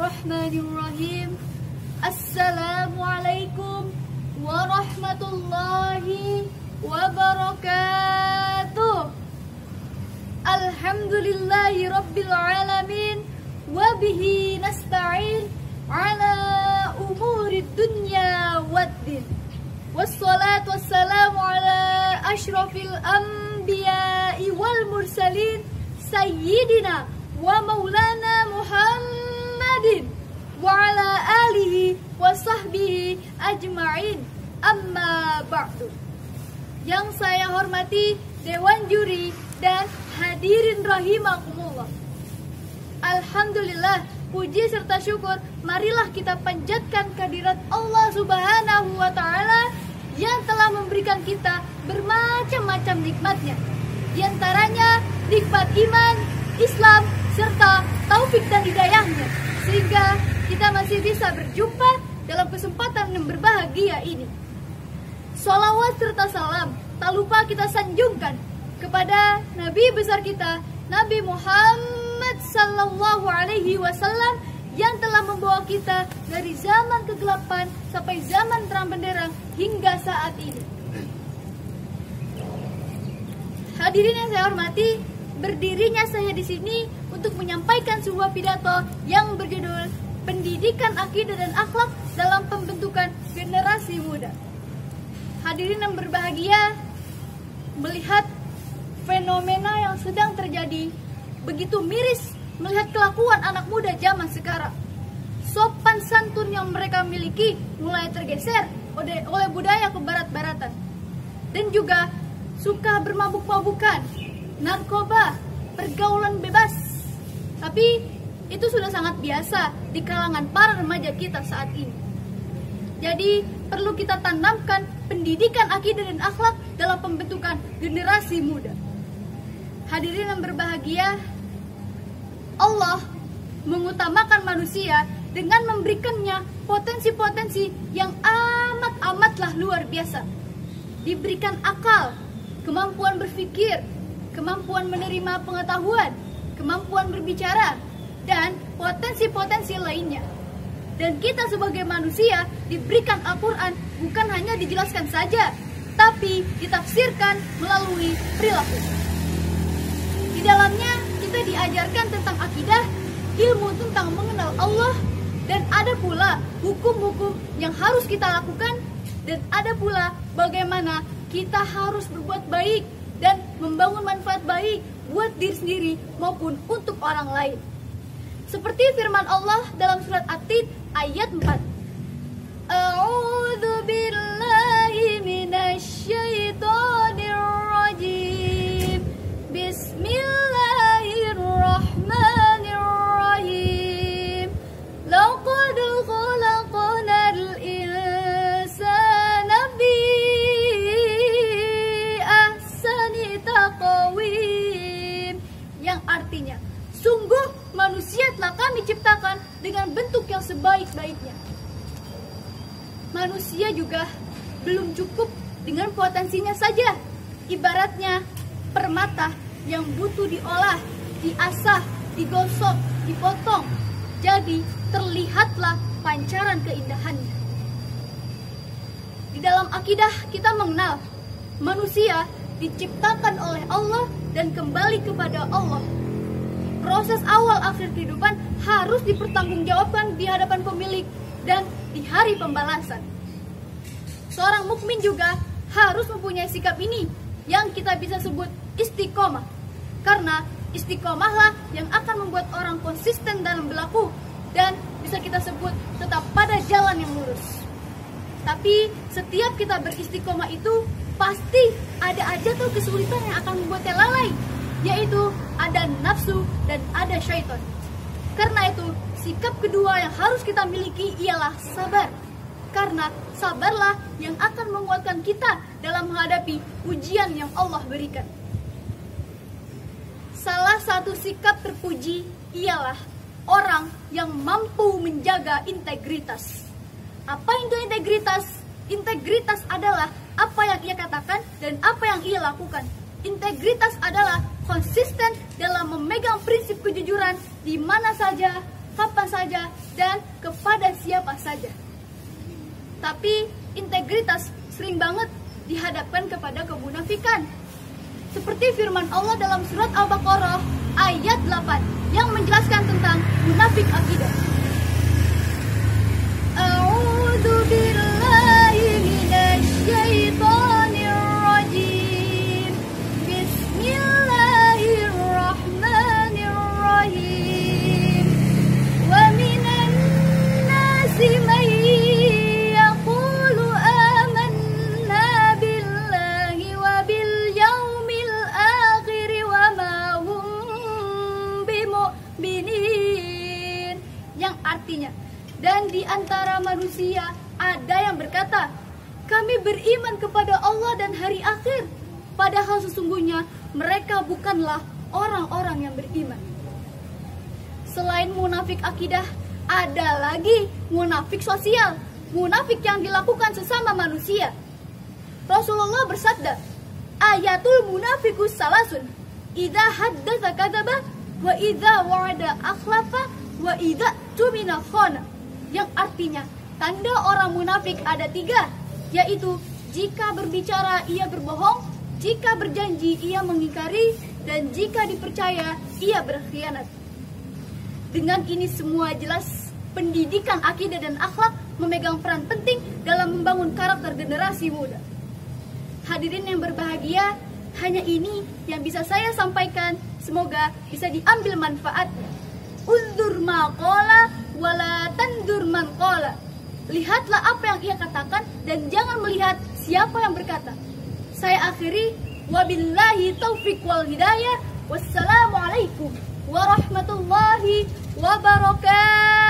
Bismillahirrahmanirrahim. Assalamualaikum warahmatullahi wabarakatuh. Alhamdulillahi rabbil alamin. Wabihi nasta'in ala umurid dunya waddin. Wassalatu wassalamu ala ashrafil anbiya'i wal mursalin Sayyidina wa maulana Muhammadin wa ala alihi wa sahbihi ajma'in. Amma ba'du. Yang saya hormati Dewan Juri dan hadirin rahimakumullah. Alhamdulillah, puji serta syukur marilah kita panjatkan kehadirat Allah Subhanahu wa ta'ala yang telah memberikan kita bermacam-macam nikmatnya. Di antaranya nikmat iman, Islam, serta taufik dan hidayahnya, sehingga kita masih bisa berjumpa dalam kesempatan yang berbahagia ini. Sholawat serta salam tak lupa kita sanjungkan kepada Nabi besar kita, Nabi Muhammad sallallahu alaihi wasallam, yang telah membawa kita dari zaman kegelapan sampai zaman terang benderang hingga saat ini. Hadirin yang saya hormati, berdirinya saya di sini untuk menyampaikan sebuah pidato yang berjudul Pendidikan Akidah dan Akhlak dalam Pembentukan Generasi Muda. Hadirin yang berbahagia, melihat fenomena yang sedang terjadi, begitu miris melihat kelakuan anak muda zaman sekarang. Sopan santun yang mereka miliki mulai tergeser oleh budaya kebarat-baratan, dan juga suka bermabuk-mabukan, narkoba, pergaulan bebas. Tapi itu sudah sangat biasa di kalangan para remaja kita saat ini. Jadi perlu kita tanamkan pendidikan akidah dan akhlak dalam pembentukan generasi muda. Hadirin yang berbahagia, Allah mengutamakan manusia dengan memberikannya potensi-potensi yang amat-amatlah luar biasa. Diberikan akal, kemampuan berpikir, kemampuan menerima pengetahuan, kemampuan berbicara, dan potensi-potensi lainnya. Dan kita sebagai manusia diberikan Al-Quran bukan hanya dijelaskan saja, tapi ditafsirkan melalui perilaku. Di dalamnya kita diajarkan tentang akidah, ilmu tentang mengenal Allah, dan ada pula hukum-hukum yang harus kita lakukan, dan ada pula bagaimana kita harus berbuat baik dan membangun manfaat baik buat diri sendiri maupun untuk orang lain. Seperti firman Allah dalam surat At-Tin ayat 4. A'udzu billahi minasyaitonir rajim. Bismillahirrahmanirrahim. Laqad khalaqnal insana fi ahsani taqwim. Yang artinya, sungguh manusia telah kami ciptakan dengan bentuk yang sebaik-baiknya. Manusia juga belum cukup dengan potensinya saja. Ibaratnya permata yang butuh diolah, diasah, digosok, dipotong. Jadi terlihatlah pancaran keindahannya. Di dalam akidah kita mengenal manusia diciptakan oleh Allah dan kembali kepada Allah. Proses awal akhir kehidupan harus dipertanggungjawabkan di hadapan pemilik dan di hari pembalasan. Seorang mukmin juga harus mempunyai sikap ini yang kita bisa sebut istiqomah. Karena istiqomahlah yang akan membuat orang konsisten dalam berlaku dan bisa kita sebut tetap pada jalan yang lurus. Tapi setiap kita beristiqomah itu pasti ada aja tuh kesulitan yang akan membuatnya lalai, yaitu ada nafsu dan ada syaitan. Karena itu, sikap kedua yang harus kita miliki ialah sabar. Karena sabarlah yang akan menguatkan kita dalam menghadapi ujian yang Allah berikan. Salah satu sikap terpuji ialah orang yang mampu menjaga integritas. Apa itu integritas? Integritas adalah apa yang ia katakan dan apa yang ia lakukan. Integritas adalah konsisten dalam memegang prinsip kejujuran di mana saja, kapan saja, dan kepada siapa saja. Tapi integritas sering banget dihadapkan kepada kemunafikan. Seperti firman Allah dalam surat Al-Baqarah ayat 8 yang menjelaskan tentang munafik akidah. A'udzu billahi minasy syaithanir rajim. Bismillahirrahmanirrahim. Wa minan nasi may yaqulu amanna billahi wa bil yaumil akhir wa ma hum bimu'minin. Yang artinya, dan di antara manusia ada yang berkata, kami beriman kepada Allah dan hari akhir, padahal sesungguhnya mereka bukanlah orang-orang yang beriman. Selain munafik akidah, ada lagi munafik sosial, munafik yang dilakukan sesama manusia. Rasulullah bersabda, ayatul munafikus salasun, idza haddatsa kadzaba, wa idza wa'ada akhlafa, wa idza tumina khana. Yang artinya, tanda orang munafik ada 3, yaitu jika berbicara ia berbohong, jika berjanji ia mengingkari, dan jika dipercaya ia berkhianat. Dengan ini semua jelas pendidikan akidah dan akhlak memegang peran penting dalam membangun karakter generasi muda. Hadirin yang berbahagia, hanya ini yang bisa saya sampaikan. Semoga bisa diambil manfaatnya. Undur maqala wala tandur man qala. Lihatlah apa yang ia katakan dan jangan melihat siapa yang berkata. Saya akhiri, wabillahi taufiq wal hidayah. Wassalamualaikum warahmatullahi wabarakatuh.